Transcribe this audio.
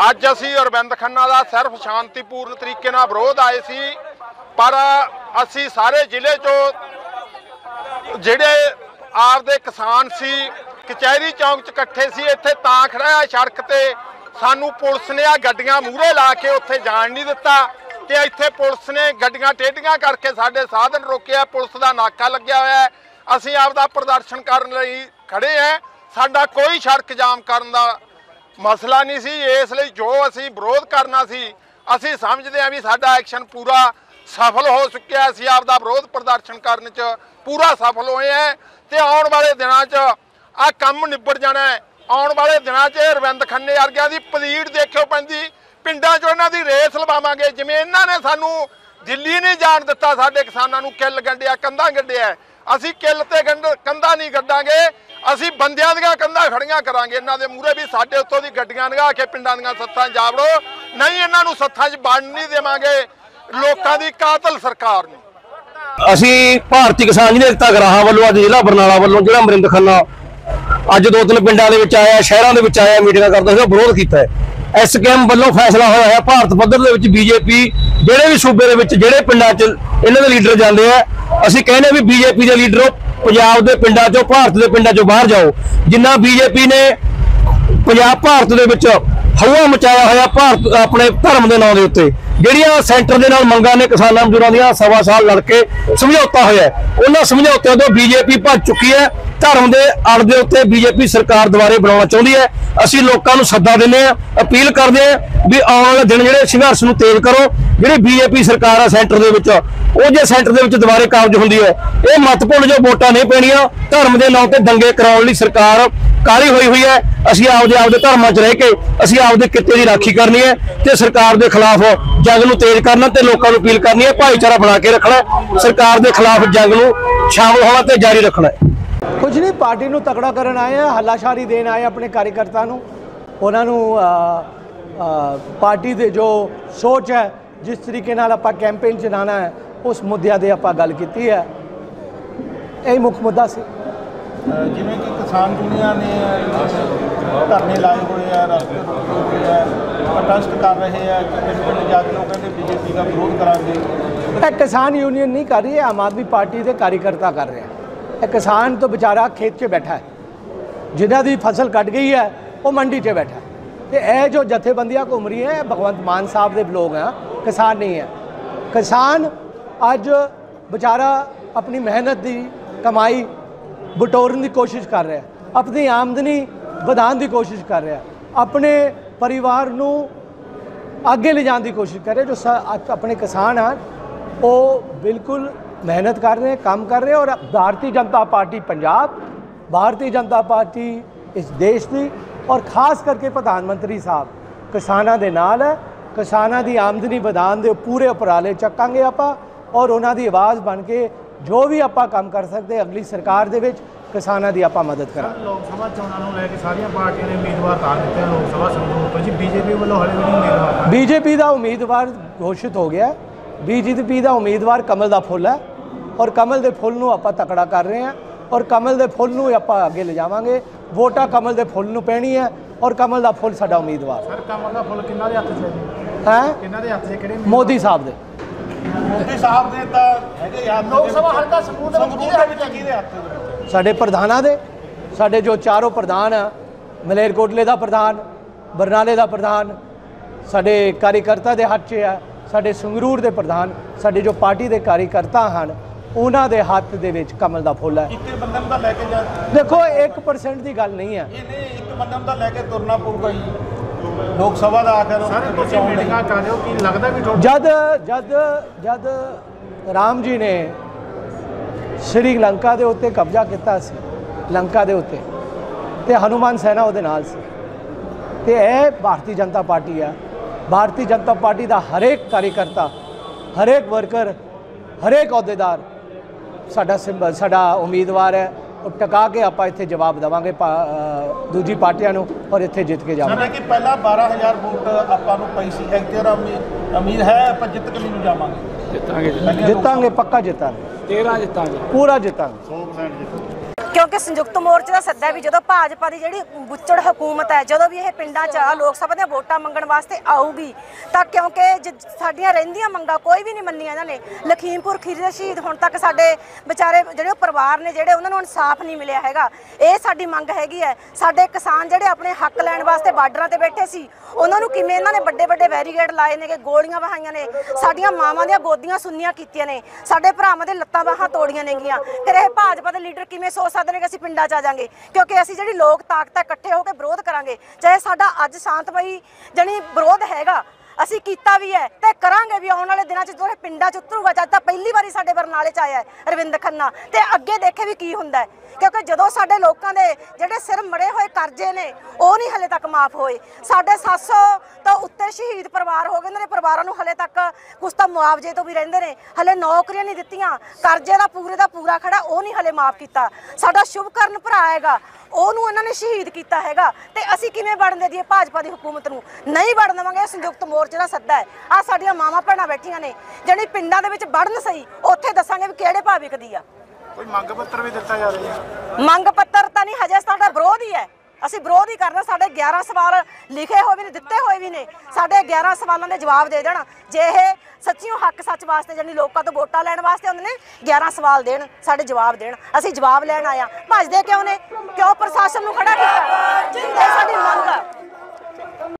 ਅੱਜ ਅਸੀਂ ਅਰਵਿੰਦ ਖੰਨਾ ਦਾ ਸਿਰਫ ਸ਼ਾਂਤੀਪੂਰਨ ਤਰੀਕੇ ਨਾਲ ਵਿਰੋਧ ਆਏ ਸੀ, ਪਰ ਅਸੀਂ ਸਾਰੇ ਜ਼ਿਲ੍ਹੇ ਚੋਂ ਜਿਹੜੇ ਆਪਦੇ ਕਿਸਾਨ ਸੀ कचहरी चौक च इकट्ठे सी। इत्थे तां खड़ा है सड़क ते सानू पुलिस ने आ गड्डियां मूहरे ला के उत्थे जाण नहीं दिता कि इत्थे पुलिस ने गड्डियां टेढ़ियां करके साडे साधन रोके। पुलिस दा नाका लग्या होया है। असीं आपदा प्रदर्शन करन लई खड़े हैं। साडा कोई सड़क जाम करन दा मसला नहीं सी। इसलिए जो असीं विरोध करना सी असीं समझदे हां भी साडा एक्शन पूरा सफल हो चुक्या। असीं आपदा विरोध प्रदर्शन करने च पूरा सफल होए हैं ते आउण वाले दिनां च आ काम निबड़ जाना है। आने वाले दिनों च अरविंद खन्ने वर्गियां दी पलीड़ देखियो पैंदी। पिंडां चों इन्हां दी रेस लवावांगे जिवें इन्हां ने सानू दिल्ली नहीं जाण दिता। साडे किसानां नू किल गंढिया कंधां गंढिया। असीं किल ते कंधां नहीं गड्डांगे, असीं बंदियां दीयां कंधां खड़ियां करांगे। इन्हां दे मूहरे भी साडे उत्तों दी गड्डियां लंघा के पिंडां दीयां सत्थां जा वड़ो, नहीं इन्हां नू सत्थां 'च वड़न नहीं देवांगे लोकां दी कातल सरकार नू। असीं भारती किसान यूनियन एकता गराहां वल्लों अज जिला बरनाला वल्लों जिहड़ा अरविंद खन्ना अज 2-3 पिंडां दे विच आया, शहरां दे विच आया, मीटिंगां करदा सी, विरोध कीता है। SKM वल्लों फैसला होया है भारत पद्धर दे विच BJP जिहड़े भी सूबे दे विच जिहड़े पिंडां च इन्हां दे लीडर जांदे आ, असीं कहने भी BJP दे लीडर पंजाब दे पिंडां चों भारत दे पिंडां चों बाहर जाओ। जिन्ना BJP ने पंजाब भारत दे विच हवा मचाया होया भारत अपने धर्म के नाम के उत्ते ਜਿਹੜੀਆਂ सेंटर ਦੇ ਨਾਲ ਮੰਗਾਂ ਨੇ किसानां मजदूरां ਦੀਆਂ 1.25 साल लड़ के समझौता होया। उन्हां समझौतिਆਂ ਤੋਂ BJP भज चुकी है। धर्म के अड़ के उत्ते BJP सरकार दुबारे बनाना चाहती है। असीं लोकां नूं सद्दा दिंदे आ, अपील करदे आ भी आउण वाले दिन जिहड़े संघर्ष नूं तेज करो। जिहड़ी BJP सरकार आ सेंटर दे विच ਉਹ ਜੇ सेंटर ਦੇ ਵਿੱਚ ਦੁਬਾਰੇ ਕਾਬਜ ਹੁੰਦੀ ਹੈ, ਇਹ ਮਤ ਭੁੱਲ ਜੋ ਵੋਟਾਂ ਨਹੀਂ ਪੈਣੀਆਂ। ਧਰਮ ਦੇ ਨਾਂ ਤੇ ਦੰਗੇ ਕਰਾਉਣ ਲਈ ਸਰਕਾਰ ਕਾਲੀ ਹੋਈ ਹੈ। ਅਸੀਂ ਆਪਦੇ ਧਰਮਾਂ 'ਚ ਰਹਿ ਕੇ ਅਸੀਂ ਆਪਦੇ ਕਿੱਤੇ ਦੀ ਰਾਖੀ ਕਰਨੀ ਹੈ ਤੇ ਸਰਕਾਰ ਦੇ ਖਿਲਾਫ ਜੰਗ ਨੂੰ ਤੇਜ਼ ਕਰਨਾ ਤੇ ਲੋਕਾਂ ਨੂੰ ਅਪੀਲ ਕਰਨੀ ਹੈ ਭਾਈਚਾਰਾ ਬਣਾ ਕੇ ਰੱਖਣਾ। ਸਰਕਾਰ ਦੇ ਖਿਲਾਫ ਜੰਗ ਨੂੰ ਸ਼ਾਮਲ ਹੋਣਾ ਤੇ ਜਾਰੀ ਰੱਖਣਾ। ਕੁਝ ਨਹੀਂ, ਪਾਰਟੀ ਨੂੰ ਤਕੜਾ ਕਰਨ ਆਏ ਆ, ਹੱਲਾਸ਼ਾਰੀ ਦੇਣ ਆਏ ਆਪਣੇ ਕਾਰਜਕਰਤਾ ਨੂੰ। ਉਹਨਾਂ ਨੂੰ ਪਾਰਟੀ ਦੇ ਜੋ ਸੋਚ ਹੈ, ਜਿਸ ਤਰੀਕੇ ਨਾਲ ਆਪਾਂ ਕੈਂਪੇਨ ਚਲਾਉਣਾ ਹੈ, ਉਸ ਮੁੱਦਿਆਂ ਦੇ ਆਪਾਂ ਗੱਲ ਕੀਤੀ ਹੈ। ਇਹ ਮੁੱਖ ਮੁੱਦਾ ਸੀ। ਜਿਵੇਂ ਕਿ ਕਿਸਾਨ ਦੁਨੀਆ ਨੇ ਧਰਨੇ ਲਾਏ ਹੋਏ ਆ, ਰਸਤੇ ਰੋਕੇ ਹੋਏ ਆ, ਪ੍ਰੋਟੈਸਟ ਕਰ ਰਹੇ ਆ, ਪਿੰਡ ਜਾ ਕੇ ਲੋਕ ਕਹਿੰਦੇ BJP ਦਾ ਵਿਰੋਧ ਕਰਾਂਗੇ। ਇਹ ਕਿਸਾਨ ਯੂਨੀਅਨ ਨਹੀਂ ਕਰ ਰਹੀ ਹੈ, ਆਮ ਆਦਮੀ ਪਾਰਟੀ ਦੇ ਕਾਰਜਕਰਤਾ ਕਰ ਰਹੇ हैं। ਇਹ किसान तो बेचारा खेत 'ਚ बैठा है, जिन्हों की फसल कट गई है वो मंडी 'ਚ बैठा है। तो यह जो जथेबंदियां घूम रही हैं भगवंत मान साहब के लोग हैं, किसान नहीं है। किसान अज बेचारा अपनी मेहनत की कमाई बटोरन की कोशिश कर रहा है, अपनी आमदनी बढ़ाने की कोशिश कर रहा है, अपने परिवार को आगे ले जाने की कोशिश कर रहे। जो अपने किसान हैं वो बिल्कुल मेहनत कर रहे हैं, काम कर रहे हैं। और भारतीय जनता पार्टी पंजाब, भारतीय जनता पार्टी इस देश की और खास करके प्रधानमंत्री साहब किसानों के नाल है। किसानों की आमदनी बढ़ाने के पूरे उपराले चक्कांगे आपां और उन्हां दी आवाज़ बन के जो भी आपां काम कर सकते अगली सरकार दे विच किसानों की आपां मदद करा। लोक सभा चोणां नूं लैके सारियां पार्टियां ने उम्मीदवार तार दित्ते लोक सभा संगठन जी BJP वालों हाले भी नहीं उम्मीदवार। BJP का उम्मीदवार घोषित हो गया। BJP का उम्मीदवार कमल का फुल है और कमल के फुल नूं आपां तकड़ा कर रहे हैं और कमल के फुल नूं आपां अगे ले जावांगे। वोटां कमल के फुल नूं पैणी है और कमल का फुल साडा उम्मीदवार। सर कमल का फुल किन्ना दे हत्थ 'च है? किन्ना दे हत्थ 'च किहड़े? मोदी साहब दे। मोदी साहब ने तां हैगे यार लोक सभा हल्का संगरूर दे विच किहदे हत्थ 'च? साडे प्रधानां दे, साडे जो चारों प्रधान हैं, मलेरकोटले का प्रधान, बरनाले का प्रधान, साडे कार्यकर्ता के हाथ 'च है। साडे संगरूर के प्रधान, साडे जो पार्टी के कार्यकर्ता हैं उन्हां दे हाथ दे विच कमल का फुल है। एक बंदे नूं तां लैके जा देखो 1% की गल नहीं है। ये नहीं एक बंदे नूं तां लैके तुरना पऊगा जी लोक सभा दा आखिर सारे तुसीं मीटिंगां कर रहे हो कि लगदा भी जद राम जी ने श्रीलंका के उत्ते कब्जा किया सी, लंका के उत्ते ते हनुमान सेना उहदे नाल सी। ते यह भारतीय जनता पार्टी है। भारतीय जनता पार्टी का हरेक कार्यकर्ता, हरेक वर्कर, हरेक अहुदेदार साडा उम्मीदवार है और टका के आपां इत्थे जवाब देवांगे दूजी पार्टियां नूं और इत्थे जित के जावांगे। कि पहला 12,000 वोट आपां नूं पई सी, तेरा उम्मीद है आपां जित के नहीं जावांगे? जितांगे, पक्का जितांगे, 13 जितांगे, पूरा जितांगे। 100% जितांगे। ਕਿਉਂਕਿ ਸੰਯੁਕਤ ਮੋਰਚੇ ਦਾ ਸੱਦਾ ਵੀ ਜਦੋਂ ਭਾਜਪਾ ਦੀ ਜਿਹੜੀ ਬੁੱਚੜ ਹਕੂਮਤ ਹੈ, ਜਦੋਂ ਵੀ ਇਹ ਪਿੰਡਾਂ 'ਚ ਲੋਕ ਸਭਾ ਦੀਆਂ ਵੋਟਾਂ ਮੰਗਣ ਵਾਸਤੇ ਆਊਗੀ, ਤਾਂ ਕਿਉਂਕਿ ਸਾਡੀਆਂ ਰਹਿੰਦੀਆਂ ਮੰਗਾਂ ਕੋਈ ਵੀ ਨਹੀਂ ਮੰਨੀਆਂ ਇਹਨਾਂ ਨੇ। ਲਖੀਮਪੁਰ ਖੀਰੀ ਦੇ ਸ਼ਹੀਦ ਹੁਣ ਤੱਕ ਸਾਡੇ ਵਿਚਾਰੇ ਜਿਹੜੇ ਪਰਿਵਾਰ ਨੇ ਜਿਹੜੇ ਉਹਨਾਂ ਨੂੰ ਇਨਸਾਫ ਨਹੀਂ ਮਿਲਿਆ ਹੈਗਾ। ਇਹ ਸਾਡੀ ਮੰਗ ਹੈਗੀ ਹੈ। ਸਾਡੇ ਕਿਸਾਨ ਜਿਹੜੇ ਆਪਣੇ ਹੱਕ ਲੈਣ ਵਾਸਤੇ ਬਾਰਡਰਾਂ ਤੇ ਬੈਠੇ ਸੀ, ਉਹਨਾਂ ਨੂੰ ਕਿਵੇਂ ਇਹਨਾਂ ਨੇ ਵੱਡੇ ਵੱਡੇ ਬੈਰੀਕੇਡ ਲਾਏ ਨੇ, ਗੋਲੀਆਂ ਵਹਾਈਆਂ ਨੇ, ਸਾਡੀਆਂ ਮਾਵਾਂ ਦੀਆਂ ਗੋਦੀਆਂ ਸੁੰਨੀਆਂ ਕੀਤੀਆਂ ਨੇ, ਸਾਡੇ ਭਰਾਵਾਂ ਦੇ ਲੱਤਾਂ ਬਾਹਾਂ ਤੋੜੀਆਂ ਨੇਗੀਆਂ। ਫਿਰ ਇਹ ਭਾਜਪਾ ਦੇ ਲੀਡਰ ਕਿਵੇਂ ਸੋਚ ਸਕਦੇ ਨੇ ਕਿ ਅਸੀਂ ਪਿੰਡਾਂ 'ਚ ਆ ਜਾਵਾਂਗੇ? ਕਿਉਂਕਿ ਅਸੀਂ ਜਿਹੜੀ ਲੋਕ ਤਾਕਤ ਹੈ ਇਕੱਠੇ ਹੋ ਕੇ ਵਿਰੋਧ ਕਰਾਂਗੇ। ਚਾਹੇ ਸਾਡਾ ਅੱਜ ਸ਼ਾਂਤਮਈ ਜਾਣੀ ਵਿਰੋਧ ਹੈਗਾ, ਅਸੀਂ ਕੀਤਾ ਵੀ ਹੈ ਤੇ ਕਰਾਂਗੇ ਵੀ। ਆਉਣ ਵਾਲੇ ਦਿਨਾਂ 'ਚ ਜਦੋਂ ਇਹ ਪਿੰਡਾਂ 'ਚ ਉਤਰੂਗਾ, ਜਦ ਤਾਂ ਪਹਿਲੀ ਵਾਰੀ ਸਾਡੇ ਬਰਨਾਲੇ 'ਚ ਆਇਆ ਹੈ ਅਰਵਿੰਦ ਖੰਨਾ, ਤੇ ਅੱਗੇ ਦੇਖੇ ਵੀ ਕੀ ਹੁੰਦਾ ਹੈ। ਕਿਉਂਕਿ ਜਦੋਂ ਸਾਡੇ ਲੋਕਾਂ ਦੇ ਜਿਹੜੇ ਸਿਰ ਮੜੇ ਹੋਏ ਕਰਜ਼ੇ ਨੇ ਉਹ ਨਹੀਂ ਹਲੇ ਤੱਕ ਮਾਫ ਹੋਏ। ਸਾਡੇ 700 ਤੋਂ ਉੱਤੇ ਸ਼ਹੀਦ ਪਰਿਵਾਰ ਹੋ ਗਏ, ਉਹਨਾਂ ਦੇ ਪਰਿਵਾਰਾਂ ਨੂੰ ਹਲੇ ਤੱਕ ਕੁਛ ਤਾਂ ਮੁਆਵਜ਼ੇ ਤੋਂ ਵੀ ਰਹਿੰਦੇ ਨੇ, ਹਲੇ ਨੌਕਰੀਆਂ ਨਹੀਂ ਦਿੱਤੀਆਂ, ਕਰਜ਼ੇ ਦਾ ਪੂਰਾ ਖੜਾ ਉਹ ਨਹੀਂ ਹਲੇ ਮਾਫ ਕੀਤਾ। ਸਾਡਾ ਸ਼ੁਭਕਰਨ ਭਰਾ ਹੈਗਾ, ਉਹਨੂੰ ਇਹਨਾਂ ਨੇ ਸ਼ਹੀਦ ਕੀਤਾ ਹੈਗਾ, ਤੇ ਅਸੀਂ ਕਿਵੇਂ ਵੜਨ ਦੇ ਦਈਏ ਭਾਜਪਾ ਦੀ ਹੁਕੂਮਤ ਨੂੰ? ਨਹੀਂ ਵੜਨ ਦੇਵਾਂਗੇ। ਸੰਯੁਕਤ ਮੋਰਚੇ ਦਾ ਸੱਦਾ ਹੈ। ਆ ਸਾਡੀਆਂ ਮਾਵਾਂ ਭੈਣਾਂ ਬੈਠੀਆਂ ਨੇ, ਜਿਹੜੀ ਪਿੰਡਾਂ ਦੇ ਵਿੱਚ ਵੜਨ ਸਹੀ, ਉੱਥੇ ਦੱਸਾਂਗੇ ਵੀ ਕਿਹੜੇ ਭਾਅ ਵਿਕਦੀ ਆ। ਕੋਈ ਮੰਗ ਪੱਤਰ ਵੀ ਦਿੱਤਾ ਜਾ ਰਿਹਾ ਹੈ? ਮੰਗ ਪੱਤਰ ਤਾਂ ਨਹੀਂ, ਹਜੇ ਸਾਡਾ ਵਿਰੋਧ ਹੀ ਹੈ। ਅਸੀਂ ਵਿਰੋਧ ਹੀ ਕਰਨਾ। ਸਾਡੇ 11 ਸਵਾਲ ਲਿਖੇ ਹੋਏ ਵੀ ਨੇ, ਦਿੱਤੇ ਹੋਏ ਵੀ ਨੇ। ਸਾਡੇ 11 ਸਵਾਲਾਂ ਦੇ ਜਵਾਬ ਦੇ ਦੇਣ। ਜੇ ਇਹ ਸੱਚੀਓ ਹੱਕ ਸੱਚ ਵਾਸਤੇ ਜਾਨੀ ਲੋਕਾਂ ਤੋਂ ਵੋਟਾਂ ਲੈਣ ਵਾਸਤੇ ਹੁੰਦੇ ਨੇ, 11 ਸਵਾਲ ਦੇਣ, ਸਾਡੇ ਜਵਾਬ ਦੇਣ। ਅਸੀਂ ਜਵਾਬ ਲੈਣ ਆਇਆ। ਭੱਜਦੇ ਕਿਉਂ ਨੇ? ਕਿਉਂ ਪ੍ਰਸ਼ਾਸਨ ਨੂੰ ਖੜਾ ਕੀਤਾ? ਇਹ ਸਾਡੀ ਮੰਗ ਆ।